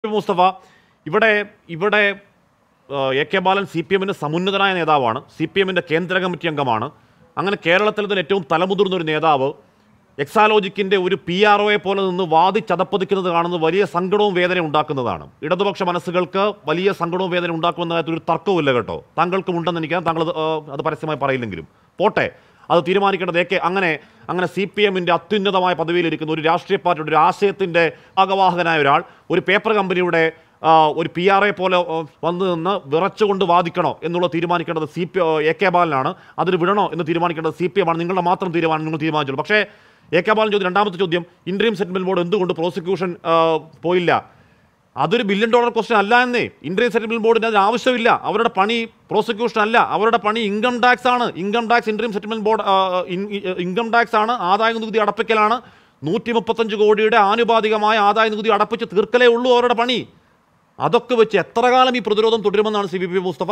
മുസ്തഫ, ഇവിടെ ഇവിടെ A K Balan C P എമ്മിൻ്റെ സമുന്നതനായ നേതാവാണ്, സി പി എമ്മിൻ്റെ കേന്ദ്ര കമ്മിറ്റി അംഗമാണ്. അങ്ങനെ കേരളത്തിൽ തന്നെ ഏറ്റവും തലമുതിർന്ന ഒരു നേതാവ് എക്സാലോജിക്കിൻ്റെ ഒരു PROയെ പോലെ നിന്ന് വാദിച്ചതപ്പതിക്കുന്നത് കാണുന്നത് വലിയ സങ്കടവും വേദനയും ഉണ്ടാക്കുന്നതാണ്. ഇടതുപക്ഷ മനസ്സുകൾക്ക് വലിയ സങ്കടവും വേദന ഉണ്ടാക്കുമെന്ന കാര്യത്തിൽ ഒരു തർക്കവുമില്ല കേട്ടോ. താങ്കൾക്കും ഉണ്ടെന്ന് എനിക്ക് താങ്കൾ അത് പരസ്യമായി പറയില്ലെങ്കിലും പോട്ടെ, അത് തീരുമാനിക്കേണ്ടത് അങ്ങനെ സി പി എമ്മിൻ്റെ അത്യുന്നതമായ പദവിയിലിരിക്കുന്ന ഒരു രാഷ്ട്രീയ പാർട്ടിയുടെ ഒരു ആശയത്തിൻ്റെ ഭാഗവാഹകനായ ഒരാൾ ഒരു പേപ്പർ കമ്പനിയുടെ ഒരു PRA പോലെ വന്നു നിന്ന് വിറച്ചുകൊണ്ട് വാദിക്കണോ എന്നുള്ളത് തീരുമാനിക്കേണ്ടത് എ കെ ബാലനാണ്. അതിന് വിടണോ എന്ന് തീരുമാനിക്കേണ്ടത് CPM ആണ്. നിങ്ങളുടെ മാത്രം തീരുമാനം നിങ്ങൾ തീരുമാനിച്ചുള്ളൂ. പക്ഷേ എ കെ ബാലൻ ചോദ്യം, രണ്ടാമത്തെ ചോദ്യം, ഇൻട്രീം സെറ്റിൽമെന്റ് ബോർഡ് എന്തുകൊണ്ട് പ്രോസിക്യൂഷൻ പോയില്ല? അതൊരു $1 ബില്യൺ ക്വസ്റ്റ്യൻ അല്ല എന്നേ. ഇൻട്രീം സെറ്റിൽമെന്റ് ബോർഡിന് അതിന് ആവശ്യമില്ല. അവരുടെ പണി പ്രോസിക്യൂഷൻ അല്ല, അവരുടെ പണി ഇൻകം ടാക്സ് ആണ്. Income tax interim settlement board income tax ആണ്, ആദായ നികുതി അടപ്പിക്കലാണ്. 135 കോടിയുടെ ആനുപാതികമായ ആദായ നികുതി അടപ്പിച്ച് തീർക്കലേ ഉള്ളൂ അവരുടെ പണി. അതൊക്കെ വെച്ച് എത്ര കാലം ഈ പ്രതിരോധം തുടരുമെന്നാണ് CVP മുസ്തഫ?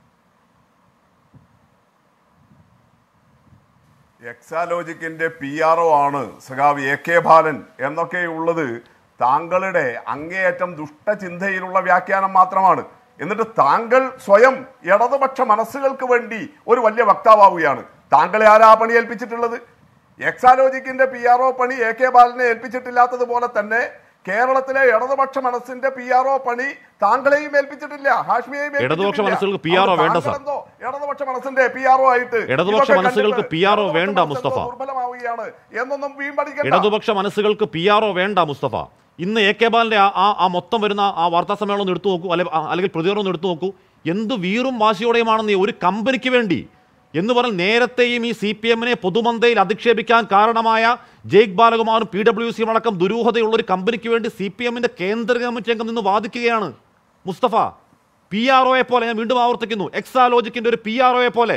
എക്സാലോജിക്കിന്റെ PRO ആണ് സഖാവ് എ കെ ബാലൻ എന്നൊക്കെയുള്ളത് താങ്കളുടെ അങ്ങേയറ്റം ദുഷ്ടചിന്തയിലുള്ള വ്യാഖ്യാനം മാത്രമാണ്. എന്നിട്ട് താങ്കൾ സ്വയം ഇടതുപക്ഷ മനസ്സുകൾക്ക് വേണ്ടി ഒരു വലിയ വക്താവുകയാണ്. താങ്കളെ ആരാ പണി ഏൽപ്പിച്ചിട്ടുള്ളത്? എക്സാലോജിക്കിന്റെ PRO പണി എ കെ ബാലനെ ഏൽപ്പിച്ചിട്ടില്ലാത്തതുപോലെ തന്നെ കേരളത്തിലെ ഇടതുപക്ഷ മനസ്സിന്റെ PRO പണി താങ്കളെയും ഏൽപ്പിച്ചിട്ടില്ല, ഹാഷ്മിയെയും. ഇടതുപക്ഷ മനസ്സുകൾക്ക് PRO വേണ്ട സാർ. ഇടതുപക്ഷ മനസ്സിന്റെ PRO ആയിട്ട് ഇടതുപക്ഷ മനസ്സുകൾക്ക് PRO വേണ്ട മുസ്തഫ. ദുർബലമാവുകയാണ് എന്നൊന്നും വീമ്പടിക്കണ്ട. ഇടതുപക്ഷ മനസ്സുകൾക്ക് PRO വേണ്ട മുസ്തഫ. ഇന്ന് എ കെ ബാലന്റെ ആ മൊത്തം വരുന്ന ആ വാർത്താ സമ്മേളനം എടുത്തു നോക്കൂ, അല്ലെങ്കിൽ പ്രതികരണം എടുത്തു നോക്കൂ. എന്ത് വീറും വാശിയോടെയുമാണെന്ന് ഒരു കമ്പനിക്ക് വേണ്ടി എന്ന് പറഞ്ഞാൽ നേരത്തെയും ഈ CPM-നെ പൊതുമന്തയിൽ അധിക്ഷേപിക്കാൻ കാരണമായ ജയ്ക്ക് ബാലകുമാറും PWC അടക്കം ദുരൂഹതയുള്ള ഒരു കമ്പനിക്ക് വേണ്ടി CPM-ന്റെ കേന്ദ്ര കമ്മിറ്റി അംഗം നിന്ന് വാദിക്കുകയാണ് മുസ്തഫ. PROയെ പോലെ, ഞാൻ വീണ്ടും ആവർത്തിക്കുന്നു, എക്സാലോജിക്കിന്റെ ഒരു PROയെ പോലെ.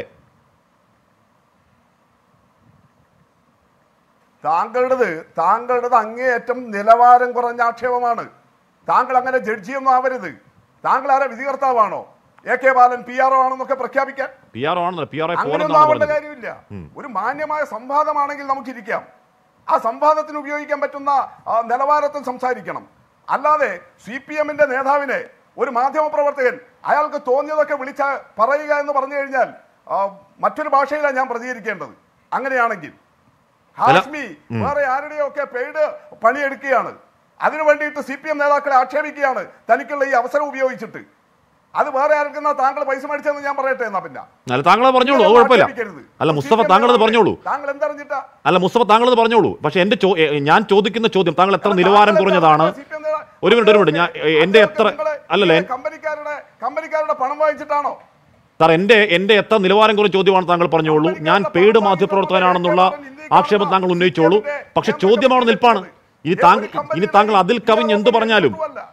താങ്കളുടേത് അങ്ങേയറ്റം നിലവാരം കുറഞ്ഞ ആക്ഷേപമാണ്. താങ്കൾ അങ്ങനെ ജഡ്ജിയൊന്നും ആവരുത്. താങ്കൾ ആരെ വിധികർത്താവാണോ? എ കെ ബാലൻ PRO ആണെന്നൊക്കെ പ്രഖ്യാപിക്കാൻ അങ്ങനെയൊന്നും ആവേണ്ട കാര്യമില്ല. ഒരു മാന്യമായ സംവാദമാണെങ്കിൽ നമുക്കിരിക്കാം. ആ സംവാദത്തിന് ഉപയോഗിക്കാൻ പറ്റുന്ന നിലവാരത്തിൽ സംസാരിക്കണം. അല്ലാതെ CPM-ന്റെ നേതാവിനെ ഒരു മാധ്യമപ്രവർത്തകൻ അയാൾക്ക് തോന്നിയതൊക്കെ പറയുക എന്ന് പറഞ്ഞു കഴിഞ്ഞാൽ മറ്റൊരു ഭാഷയിലാണ് ഞാൻ പ്രതികരിക്കേണ്ടത്. അങ്ങനെയാണെങ്കിൽ ഹാഷ്മി വേറെ ആരുടെയൊക്കെ പെയ്ഡ് പണിയെടുക്കുകയാണ്. അതിനു വേണ്ടിയിട്ട് CPM നേതാക്കളെ ആക്ഷേപിക്കുകയാണ് തനിക്കുള്ള ഈ അവസരം ഉപയോഗിച്ചിട്ട്. അത് വേറെ ആർക്കെന്നാ താങ്കൾ പൈസ മേടിച്ചെന്ന് ഞാൻ പറയട്ടെ. എന്നാ പിന്നെ താങ്കൾ പറഞ്ഞോളൂ, കുഴപ്പമില്ല. അല്ല മുസ്തഫ, താങ്കളത് പറഞ്ഞോളൂ. താങ്കൾ എന്തറിഞ്ഞിട്ടാ? അല്ല മുസ്തഫ, താങ്കളത് പറഞ്ഞോളൂ. പക്ഷെ ഞാൻ ചോദിക്കുന്ന ചോദ്യം, താങ്കൾ എത്ര നിലവാരം കുറഞ്ഞതാണ്? ഒരു മിനിറ്റ്, ഞാൻ എന്റെ എത്ര അല്ലല്ലേ കമ്പനിക്കാരുടെ പണം വാങ്ങിച്ചിട്ടാണോ സാർ? എന്റെ എത്ര നിലവാരം കുറഞ്ഞ ചോദ്യമാണ് താങ്കൾ പറഞ്ഞോളൂ. ഞാൻ പെയ്ഡ് മാധ്യമപ്രവർത്തകനാണെന്നുള്ള ആക്ഷേപം താങ്കൾ ഉന്നയിച്ചോളൂ. പക്ഷെ ചോദ്യമാണ് നിൽപ്പാണ്. ഇനി താങ്കൾ അതിൽ കവിഞ്ഞ് എന്ത് പറഞ്ഞാലും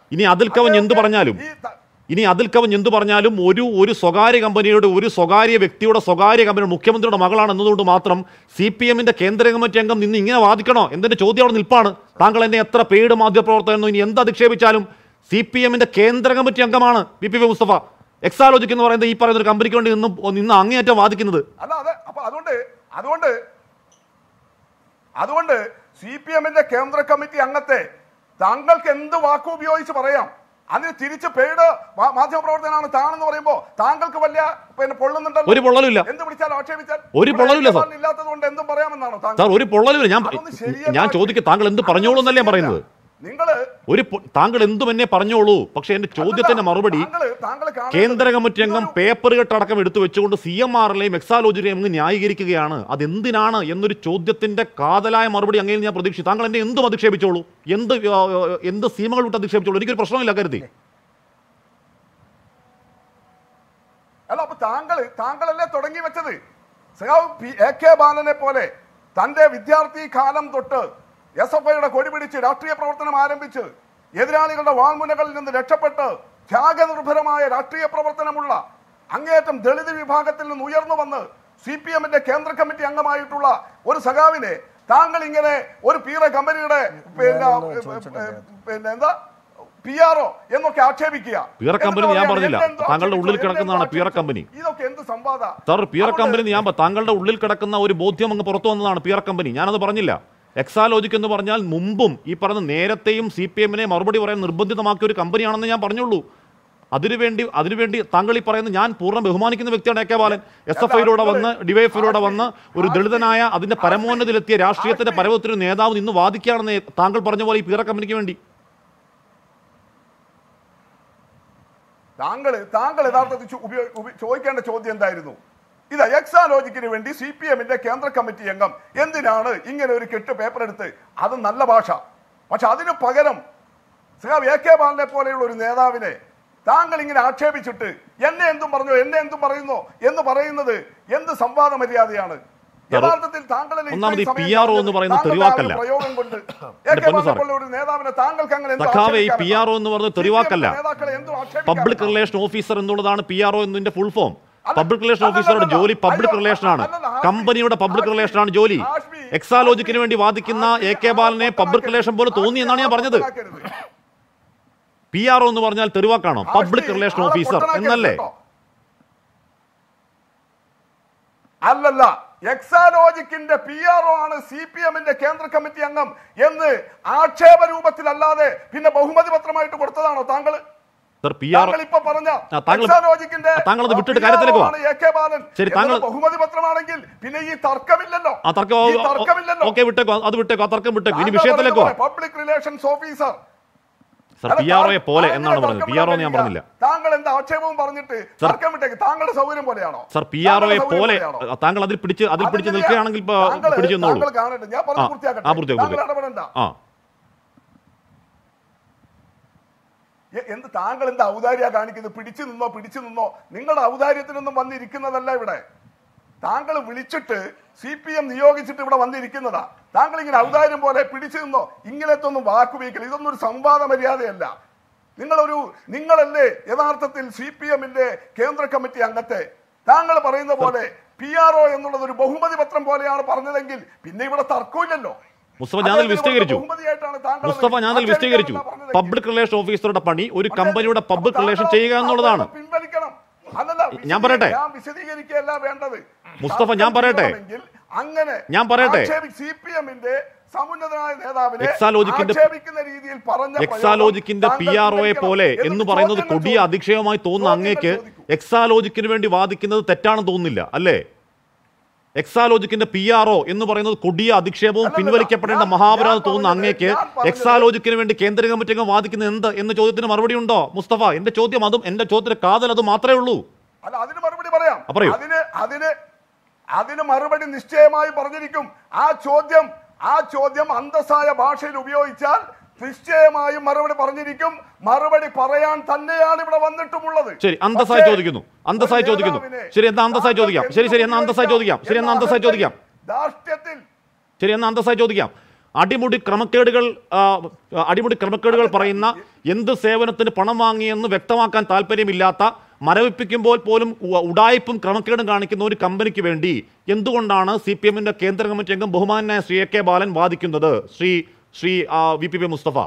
ഒരു സ്വകാര്യ കമ്പനിയുടെ, ഒരു സ്വകാര്യ വ്യക്തിയുടെ, സ്വകാര്യ കമ്പനിയുടെ മുഖ്യമന്ത്രിയുടെ മകളാണ് എന്നതുകൊണ്ട് മാത്രം CPM-ന്റെ കേന്ദ്ര കമ്മിറ്റി അംഗം നിന്ന് ഇങ്ങനെ വാദിക്കണോ എന്നതിന്റെ ചോദ്യം അവിടെ നിൽപ്പാണ്. താങ്കൾ എന്നെ എത്ര പെയ്ഡ് മാധ്യമപ്രവർത്തകനോ ഇനി എന്ത് അധിക്ഷേപിച്ചാലും CPM-ന്റെ കേന്ദ്ര കമ്മിറ്റി അംഗമാണ് VP മുസ്തഫ. എക്സാലോജിക് എന്ന് പറയുന്നത് ഈ പറയുന്ന ഒരു കമ്പനിക്ക് വേണ്ടി നിന്ന് അങ്ങേയറ്റം വാദിക്കുന്നത്. അതുകൊണ്ട് CPM-ന്റെ കേന്ദ്ര കമ്മിറ്റി അംഗത്തെ താങ്കൾക്ക് എന്ത് വാക്ക് ഉപയോഗിച്ച് പറയാം. അതിന് തിരിച്ച് പെയ്ഡ് മാധ്യമപ്രവർത്തകനാണ് താനെന്ന് പറയുമ്പോ താങ്കൾക്ക് വലിയ പൊള്ളുന്നുണ്ടല്ലോ. ഒരു പൊള്ളലുമില്ല. എന്ത് വിളിച്ചാലും ആക്ഷേപിച്ചാൽ ഒരു പൊള്ളലുമില്ല സാർ. ഇല്ലാത്തതുകൊണ്ട് എന്തും പറയാമെന്നാണോ സാർ? ഒരു പൊള്ളലുമില്ല. ഞാൻ ചോദിക്കും, താങ്കൾ എന്ത് പറഞ്ഞോളൂ എന്നല്ലേ പറയുന്നത്? താങ്കൾ എന്തും എന്നെ പറഞ്ഞോളൂ. പക്ഷെ എന്റെ ചോദ്യത്തിന്റെ മറുപടി, കേന്ദ്ര കമ്മിറ്റി അംഗം പേപ്പർ കെട്ടടക്കം എടുത്തു വെച്ചുകൊണ്ട് CMR-ലെയും എക്സാലോജിയെയും അങ്ങ് ന്യായീകരിക്കുകയാണ്. അതെന്തിനാണ് എന്നൊരു ചോദ്യത്തിന്റെ കാതലായ മറുപടി അങ്ങയിൽ ഞാൻ പ്രതീക്ഷിച്ചു. താങ്കൾ എന്നെ എന്തും അധിക്ഷേപിച്ചോളൂ, എന്ത് സീമകൾ വിട്ട് അധിക്ഷേപിച്ചോളൂ, എനിക്കൊരു പ്രശ്നമില്ല കരുതി. അല്ല, അപ്പൊ താങ്കളല്ലേ തുടങ്ങി വെച്ചത്? എ കെ ബാലനെ പോലെ തന്റെ വിദ്യാർത്ഥി കാലം തൊട്ട് SFIയുടെ കൊടി പിടിച്ച് രാഷ്ട്രീയ പ്രവർത്തനം ആരംഭിച്ച് എതിരാളികളുടെ വാൾമുനകളിൽ നിന്ന് രക്ഷപ്പെട്ട് ത്യാഗനിർഭരമായ രാഷ്ട്രീയ പ്രവർത്തനമുള്ള അങ്ങേയറ്റം ദളിത് വിഭാഗത്തിൽ നിന്ന് ഉയർന്നു വന്ന് CPM-ന്റെ കേന്ദ്ര കമ്മിറ്റി അംഗമായിട്ടുള്ള ഒരു സഖാവിനെ താങ്കൾ ഇങ്ങനെ ഒരു കമ്പനിയുടെ എന്താ PRO എന്നൊക്കെ ആക്ഷേപിക്കുക. കമ്പനി ഞാൻ പറഞ്ഞില്ല, താങ്കളുടെ ഉള്ളിൽ കിടക്കുന്നതാണ് കമ്പനി. ഇതൊക്കെ എന്ത് സംവാദ? സാർ, കമ്പനി താങ്കളുടെ ഉള്ളിൽ കിടക്കുന്ന ഒരു ബോധ്യം അങ്ങ് പുറത്തു വന്നതാണ് കമ്പനി. ഞാനത് പറഞ്ഞില്ല. എക്സാലോജിക് എന്ന് പറഞ്ഞാൽ മുമ്പും ഈ പറഞ്ഞ നേരത്തെയും CPM-നെ മറുപടി പറയാൻ നിർബന്ധിതമാക്കിയ ഒരു കമ്പനിയാണെന്ന് ഞാൻ പറഞ്ഞുള്ളൂ. അതിനുവേണ്ടി താങ്കൾ ഈ പറയുന്ന ഞാൻ പൂർണ്ണ ബഹുമാനിക്കുന്ന വ്യക്തിയാണ് AK ബാലൻ. SFIയിലൂടെ വന്ന് DYFIയിലൂടെ വന്ന് ഒരു ദളിതനായ അതിന്റെ പരമോന്നതിലെത്തിയ രാഷ്ട്രീയത്തിന്റെ പരമത്തിലൊരു നേതാവ് ഇന്ന് വാദിക്കുകയാണെന്ന് താങ്കൾ പറഞ്ഞ പോലെ ഈ പീറ കമ്പനിക്ക് വേണ്ടി. താങ്കൾ യഥാർത്ഥത്തിൽ ചോദിക്കേണ്ട ചോദ്യം എന്തായിരുന്നു? ഇത് എക്സാലോജിക്കിന് വേണ്ടി CPM-ന്റെ കേന്ദ്ര കമ്മിറ്റി അംഗം എന്തിനാണ് ഇങ്ങനെ ഒരു കെട്ട് പേപ്പർ എടുത്ത്? അത് നല്ല ഭാഷ. പക്ഷെ അതിന് പകരം AK ബാലനെ പോലെയുള്ള ഒരു നേതാവിനെ താങ്കൾ ഇങ്ങനെ ആക്ഷേപിച്ചിട്ട് എന്നെ എന്തും പറയുന്നു എന്ന് പറയുന്നത് എന്ത് സംവാദ മര്യാദയാണ്? യഥാർത്ഥത്തിൽ ഒന്നാമത് ഈ PRO എന്ന് പറയുന്നത് തെറിവാക്കല്ല. പ്രയോഗം കൊണ്ട് ഒരു നേതാവിനെ താങ്കൾക്ക് അങ്ങനെ PRO എന്ന് പറയുന്നത് തെറിവാക്കല്ല. പബ്ലിക് റിലേഷൻ ഓഫീസർ എന്നുള്ളതാണ് PRO എന്നതിന്റെ ഫുൾ ഫോം. പബ്ലിക് റിലേഷൻ ഓഫീസറുടെ ജോലി പബ്ലിക് റിലേഷൻ ആണ്. കമ്പനിയുടെ പബ്ലിക് റിലേഷൻ ആണ് ജോലി. എക്സാലോജിക്കിന് വേണ്ടി വാദിക്കുന്ന AK ബാലനെ പബ്ലിക് റിലേഷൻ പോലെ തോന്നി എന്നാണ് ഞാൻ പറഞ്ഞത്. PRO എന്ന് പറഞ്ഞാൽ തെറിവാക്കാണോ? പബ്ലിക് റിലേഷൻ ഓഫീസർ എന്നല്ലേ? അല്ലല്ല, എക്സാലോജിക്കിന്റെ PRO ആണ് CPM-ന്റെ കേന്ദ്ര കമ്മിറ്റി അംഗം എന്ന് ആക്ഷേപ രൂപത്തിലല്ലാതെ പിന്നെ ബഹുമതി പത്രമായിട്ട് കൊടുത്തതാണോ താങ്കൾ? താങ്കളത് വിട്ടിട്ട് കാര്യത്തിലേക്ക് വാ. ശരി, താങ്കൾ ബഹുമതി പത്രമാണെങ്കിൽ പിന്നെ ഈ തർക്കമില്ലല്ലോ. അത് വിട്ടേക്കോ, ആ തർക്കം വിട്ടേക്കോ. ഇനി വിഷയത്തിലേക്ക് വാ. പബ്ലിക് റിലേഷൻസ് ഓഫീസർ PRO പോലെ എന്നാണ് പറഞ്ഞത്. PRO ഞാൻ പറഞ്ഞില്ല. താങ്കൾ എന്താ ആക്ഷേപവും പറഞ്ഞിട്ട് തർക്കം വിട്ടേക്ക്? താങ്കളുടെ സൗകര്യം പോലെയാണോ? സർ, PRO പോലെ താങ്കൾ അതിൽ പിടിച്ച് നിൽക്കുകയാണെങ്കിൽ പിടിച്ചു നിന്നോളൂ. ഞാൻ പറഞ്ഞു പൂർത്തിയാക്കട്ടെ. എന്ത് താങ്കൾ എന്താ ഔദാര്യ കാണിക്കുന്നത്? പിടിച്ചു നിന്നോ. നിങ്ങളുടെ ഔദാര്യത്തിനൊന്നും വന്നിരിക്കുന്നതല്ല ഇവിടെ. താങ്കൾ വിളിച്ചിട്ട് CPM നിയോഗിച്ചിട്ട് ഇവിടെ വന്നിരിക്കുന്നതാ. താങ്കൾ ഇങ്ങനെ ഔദാര്യം പോലെ പിടിച്ചു നിന്നോ ഇങ്ങനത്തെ ഒന്നും വാക്കുപയോഗിക്കില്ല. ഇതൊന്നും ഒരു സംവാദ മര്യാദയല്ല. നിങ്ങളല്ലേ യഥാർത്ഥത്തിൽ CPM-ന്റെ കേന്ദ്ര കമ്മിറ്റി അംഗത്തെ താങ്കൾ പറയുന്ന പോലെ PRO എന്നുള്ളത് ഒരു ബഹുമതി പത്രം പോലെയാണ് പറഞ്ഞതെങ്കിൽ പിന്നെ ഇവിടെ തർക്കമില്ലല്ലോ. മുസ്തഫ ഞാനിൽ വിശദീകരിച്ചു. പബ്ലിക് റിലേഷൻ ഓഫീസറുടെ പണി ഒരു കമ്പനിയുടെ പബ്ലിക് റിലേഷൻ ചെയ്യുക എന്നുള്ളതാണ്. ഞാൻ പറയട്ടെ മുസ്തഫ, ഞാൻ പറയട്ടെ എക്സാലോജിക്കിന്റെ PRO പോലെ എന്ന് പറയുന്നത് കൊടിയ അധിക്ഷേപമായി തോന്നുന്ന അങ്ങേക്ക് എക്സാലോജിക്കിന് വേണ്ടി വാദിക്കുന്നത് തെറ്റാണെന്ന് തോന്നുന്നില്ല അല്ലേ? എക്സാലോജിക്കിന്റെ PRO എന്ന് പറയുന്നത് കൊടിയ അധിക്ഷേപവും പിൻവലിക്കപ്പെടേണ്ട മഹാപരാധം തോന്നുന്ന അങ്ങേക്ക് എക്സാലോജിക്കിന് വേണ്ടി കേന്ദ്ര കമ്മിറ്റി അംഗം വാദിക്കുന്നത് എന്ത് എന്ന ചോദ്യത്തിന് മറുപടി ഉണ്ടോ മുസ്തഫ? എന്റെ ചോദ്യം എന്റെ ചോദ്യത്തിന്റെ കാതൽ അത് മാത്രമേ ഉള്ളൂ. അതിന് മറുപടി പറയാം. അതിന് മറുപടി നിശ്ചയമായി പറഞ്ഞിരിക്കും. ആ ചോദ്യം അന്തസ്സായ ഭാഷയിൽ ഉപയോഗിച്ചാൽ നിശ്ചയമായും മറുപടി പറഞ്ഞിരിക്കും. മറുപടി പറയാൻ തന്നെയാണ് ഇവിടെ വന്നിട്ടുമുള്ളത്. ശരി, അന്തസ്സായി ചോദിക്കുന്നു. ശരി, എന്നാ അന്തസ്സായി ചോദിക്കാം. അടിമുടി ക്രമക്കേടുകൾ പറയുന്ന എന്ത് സേവനത്തിന് പണം വാങ്ങിയെന്ന് വ്യക്തമാക്കാൻ താല്പര്യമില്ലാത്ത, മരവിപ്പിക്കുമ്പോൾ പോലും ഉടായ്പും ക്രമക്കേടും കാണിക്കുന്ന ഒരു കമ്പനിക്ക് വേണ്ടി എന്തുകൊണ്ടാണ് CPM-ന്റെ കേന്ദ്ര കമ്മിറ്റി അംഗം ബഹുമാനായ ശ്രീ AK ബാലൻ വാദിക്കുന്നത്? ശ്രീ VP മുസ്തഫ,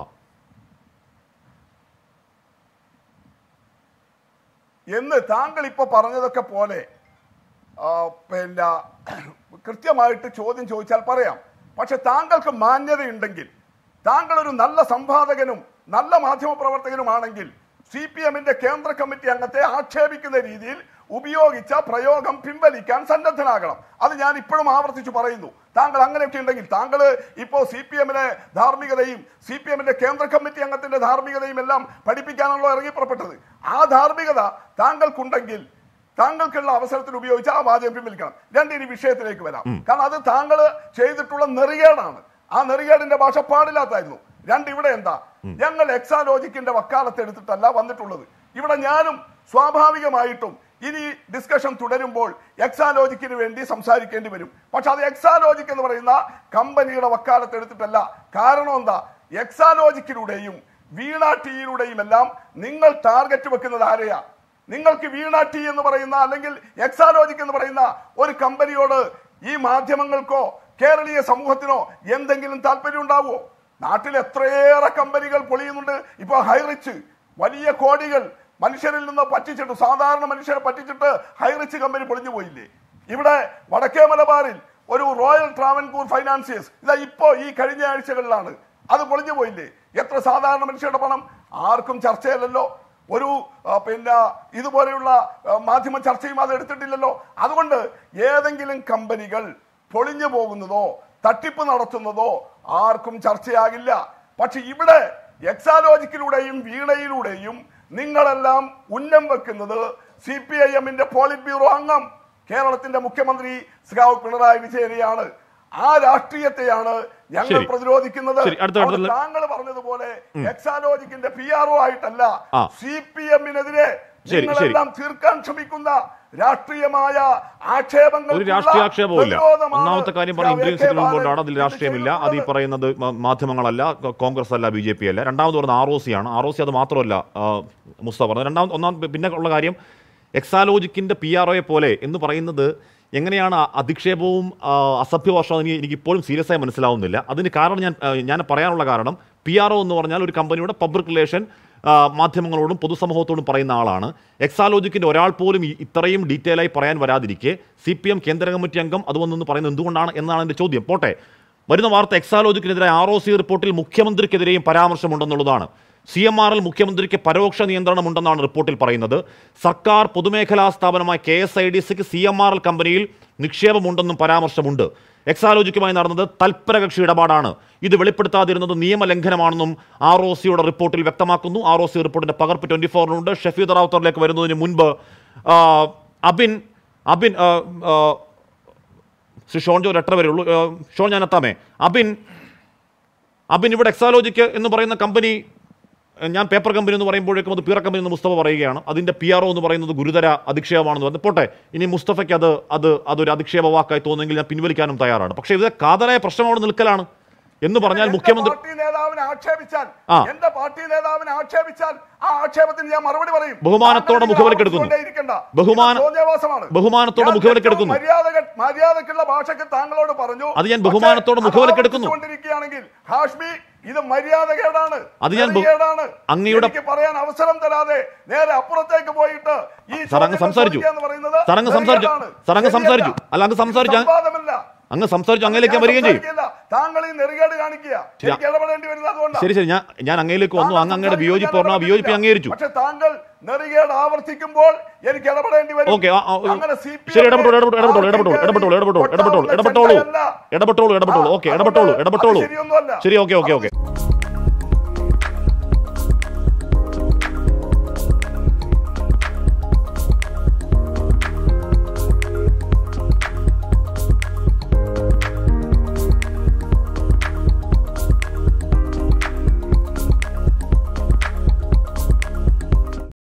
എന്ന് താങ്കൾ ഇപ്പൊ പറഞ്ഞതൊക്കെ പോലെ പിന്നെ കൃത്യമായിട്ട് ചോദ്യം ചോദിച്ചാൽ പറയാം. പക്ഷെ താങ്കൾക്ക് മാന്യതയുണ്ടെങ്കിൽ, താങ്കൾ ഒരു നല്ല സംവാദകനും നല്ല മാധ്യമ പ്രവർത്തകനുമാണെങ്കിൽ CPM-ന്റെ കേന്ദ്ര കമ്മിറ്റി അംഗത്തെ ആക്ഷേപിക്കുന്ന രീതിയിൽ ഉപയോഗിച്ച പ്രയോഗം പിൻവലിക്കാൻ സന്നദ്ധനാകണം. അത് ഞാൻ ഇപ്പോഴും ആവർത്തിച്ചു പറയുന്നു. താങ്കൾ അങ്ങനെയൊക്കെ ഉണ്ടെങ്കിൽ, താങ്കൾ ഇപ്പോൾ CPM-നെ ധാർമ്മികതയും CPM-ന്റെ കേന്ദ്ര കമ്മിറ്റി അംഗത്തിന്റെ ധാർമ്മികതയും എല്ലാം പഠിപ്പിക്കാനാണല്ലോ ഇറങ്ങി പുറപ്പെട്ടത്. ആ ധാർമ്മികത താങ്കൾക്കുണ്ടെങ്കിൽ താങ്കൾക്കുള്ള അവസരത്തിൽ ഉപയോഗിച്ച് ആ വാചകം പിൻവലിക്കണം. ഇനി വിഷയത്തിലേക്ക് വരാം. കാരണം അത് താങ്കൾ ചെയ്തിട്ടുള്ള നെറികേടാണ്. ആ നെറികേടിന്റെ ഭാഷ പാടില്ലാത്തായിരുന്നു. ഇവിടെ എന്താ, ഞങ്ങൾ എക്സാലോജിക്കിന്റെ വക്കാലത്ത് എടുത്തിട്ടല്ല വന്നിട്ടുള്ളത്. ഇവിടെ ഞാനും സ്വാഭാവികമായിട്ടും ഇനി ഡിസ്കഷൻ തുടരുമ്പോൾ എക്സാലോജിക്കിന് വേണ്ടി സംസാരിക്കേണ്ടി വരും. പക്ഷെ അത് എക്സാലോജിക് എന്ന് പറയുന്ന കമ്പനിയുടെ വക്കാലത്ത് എടുത്തിട്ടല്ല. കാരണം എന്താ, എക്സാലോജിക്കിലൂടെയും വീണ ടിയിലൂടെയും എല്ലാം നിങ്ങൾ ടാർഗറ്റ് വെക്കുന്നത് ആരെയാ? നിങ്ങൾക്ക് വീണ ടി എന്ന് പറയുന്ന അല്ലെങ്കിൽ എക്സാലോജിക് എന്ന് പറയുന്ന ഒരു കമ്പനിയോട് ഈ മാധ്യമങ്ങൾക്കോ കേരളീയ സമൂഹത്തിനോ എന്തെങ്കിലും താല്പര്യം ഉണ്ടാവുമോ? നാട്ടിൽ എത്രയേറെ കമ്പനികൾ പൊളിയുന്നുണ്ട്. ഇപ്പൊ ഹൈറിച്ച് വലിയ കോടികൾ മനുഷ്യരിൽ നിന്ന് പറ്റിച്ചിട്ട്, സാധാരണ മനുഷ്യരെ പറ്റിച്ചിട്ട് ഹൈറിച്ച് കമ്പനി പൊളിഞ്ഞു പോയില്ലേ? ഇവിടെ വടക്കേ മലബാറിൽ ഒരു റോയൽ ട്രാവൻകൂർ ഫൈനാൻസിയേഴ്സ് ഇതാ ഇപ്പോ ഈ കഴിഞ്ഞ ആഴ്ചകളിലാണ് അത് പൊളിഞ്ഞു പോയില്ലേ? എത്ര സാധാരണ മനുഷ്യരുടെ പണം, ആർക്കും ചർച്ചയല്ലല്ലോ. ഒരു പിന്നെ ഇതുപോലെയുള്ള മാധ്യമ ചർച്ചയും അത് എടുത്തിട്ടില്ലല്ലോ. അതുകൊണ്ട് ഏതെങ്കിലും കമ്പനികൾ പൊളിഞ്ഞു പോകുന്നതോ തട്ടിപ്പ് നടത്തുന്നതോ ആർക്കും ചർച്ചയാകില്ല. പക്ഷെ ഇവിടെ എക്സാലോജിക്കിലൂടെയും വീണയിലൂടെയും നിങ്ങളെല്ലാം ഉന്നം വെക്കുന്നത് CPIM-ന്റെ പോളിറ്റ് ബ്യൂറോ അംഗം കേരളത്തിന്റെ മുഖ്യമന്ത്രി ശ്രീ പിണറായി വിജയനെയാണ്. ആ രാഷ്ട്രീയത്തെയാണ് ഞങ്ങൾ പ്രതിരോധിക്കുന്നത്. താങ്കൾ പറഞ്ഞതുപോലെ എക്സാലോജിക്കിന്റെ PRO ആയിട്ടല്ല, CPM-നെതിരെ നിങ്ങളെല്ലാം തീർക്കാൻ ശ്രമിക്കുന്ന രാഷ്ട്രീയമായ ആക്ഷേപങ്ങൾ. ഒരു രാഷ്ട്രീയ ആക്ഷേപവുമില്ല. ഒന്നാമത്തെ കാര്യം പറഞ്ഞ ഇന്ത്യൻ കൊണ്ടാണ്, അതിൽ രാഷ്ട്രീയമില്ല. അത് ഈ പറയുന്നത് മാധ്യമങ്ങളല്ല, കോൺഗ്രസ് അല്ല, BJP അല്ല. രണ്ടാമത് പറഞ്ഞത് ROC ആണ്. ROC അത് മാത്രമല്ല മുസ്തഫ പറഞ്ഞത്. ഒന്നാം പിന്നെ ഉള്ള കാര്യം എക്സാലോജിക്കിന്റെ PROയെ പോലെ എന്ന് പറയുന്നത് എങ്ങനെയാണ് അധിക്ഷേപവും അസഭ്യഭാഷവും എനിക്കിപ്പോഴും സീരിയസ് ആയി മനസ്സിലാവുന്നില്ല. അതിന് കാരണം ഞാൻ പറയാനുള്ള കാരണം PRO എന്ന് പറഞ്ഞാൽ ഒരു കമ്പനിയുടെ പബ്ലിക് റിലേഷൻ മാധ്യമങ്ങളോടും പൊതുസമൂഹത്തോടും പറയുന്ന ആളാണ്. എക്സാലോജിക്കിന്റെ ഒരാൾ പോലും ഇത്രയും ഡീറ്റെയിൽ ആയി പറയാൻ വരാതിരിക്കെ CPM കേന്ദ്ര കമ്മിറ്റി അംഗം അതുവന്നെന്ന് പറയുന്നത് എന്തുകൊണ്ടാണ് എന്നാണ് എൻ്റെ ചോദ്യം. പോട്ടെ, വരുന്ന വാർത്ത എക്സാലോജിക്കിനെതിരെ ROC റിപ്പോർട്ടിൽ മുഖ്യമന്ത്രിക്കെതിരെയും പരാമർശമുണ്ടെന്നുള്ളതാണ്. CMRൽ മുഖ്യമന്ത്രിക്ക് പരോക്ഷ നിയന്ത്രണമുണ്ടെന്നാണ് റിപ്പോർട്ടിൽ പറയുന്നത്. സർക്കാർ പൊതുമേഖലാ സ്ഥാപനമായ KSIDCക്ക് CMRL കമ്പനിയിൽ നിക്ഷേപമുണ്ടെന്നും പരാമർശമുണ്ട്. എക്സാലോജിക്കുമായി നടന്നത് തൽപരകക്ഷി ഇടപാടാണ്. ഇത് വെളിപ്പെടുത്താതിരുന്നത് നിയമലംഘനമാണെന്നും ROCയുടെ റിപ്പോർട്ടിൽ വ്യക്തമാക്കുന്നു. ROC റിപ്പോർട്ടിന്റെ പകർപ്പ് 24-നുണ്ട്. ഷഫീദ് റാവുത്തറിലേക്ക് വരുന്നതിന് മുൻപ് അബിൻ ശ്രീ ഷോൺ ജോർജ് എത്ര വരെ ഉള്ളൂ? ഷോൺ, ഞാൻ എത്താമേ. അബിൻ ഇവിടെ എക്സാലോജിക്ക് എന്ന് പറയുന്ന കമ്പനി, ഞാൻ പേപ്പർ കമ്പനി എന്ന് പറയുമ്പോഴേക്കും അത് പീറ കമ്പനി എന്ന് മുസ്തഫ പറയുകയാണ്. അതിൻ്റെ PRO എന്ന് പറയുന്നത് ഗുരുതര അധിക്ഷേപമാണെന്ന് പറഞ്ഞു. പോട്ടെ, ഇനി മുസ്തഫയ്ക്ക് അതൊരു അധിക്ഷേപ വാക്കായി തോന്നുമെങ്കിൽ ഞാൻ പിൻവലിക്കാനും തയ്യാറാണ്. പക്ഷേ ഇത് കാതലായ പ്രശ്നം അവിടെ നിൽക്കലാണ് എന്ന് പറഞ്ഞാൽ മുഖ്യമന്ത്രി നേതാവിനെ ആക്ഷേപിച്ചാൽ, എന്റെ പാർട്ടി നേതാവിനെ ആക്ഷേപിച്ചാൽ ആ ആക്ഷേപത്തിന് ഞാൻ മറുപടി പറയും. ബഹുമാനത്തോടെ മുഖവിലക്കെടുക്കുന്നു. ബഹുമാനത്തോടെ മുഖവിലക്കെടുക്കുന്നു. മര്യാദക്കുള്ള ഭാഷയ്ക്ക് താങ്കളോട് പറഞ്ഞു. അത് ഞാൻ ബഹുമാനത്തോടെ മുഖവിലക്കെടുക്കുന്നു. ഹാഷ്മി, ഇത് മര്യാദകേടാണ്. അത് ഞാൻ അങ്ങയുടെ പറയാൻ അവസരം തരാതെ നേരെ അപ്പുറത്തേക്ക് പോയിട്ട് ഈ സംസാരിച്ചു. അല്ല, അങ്ങ് സംസാരിച്ചു. അങ്ങ് സംസാരിച്ചു. അങ്ങയിലേക്ക് വരികയും ചെയ്യും. താങ്കൾ ഈ നെറികേട് കാണിക്കുക. ശരി, ഞാൻ അങ്ങയിലേക്ക് വന്നു. അങ്ങയുടെ വിയോജിപ്പ് പറഞ്ഞു. ആ വിയോജിപ്പ് അംഗീകരിച്ചു. പക്ഷെ താങ്കൾ നെറികേട് ആവർത്തിക്കുമ്പോൾ എനിക്ക് ഇടപെടേണ്ടി വരും. ശരി, ഇടപെട്ടോളൂ. ഓക്കെ, ഇടപെട്ടോളൂ. ശരി, ഓക്കെ.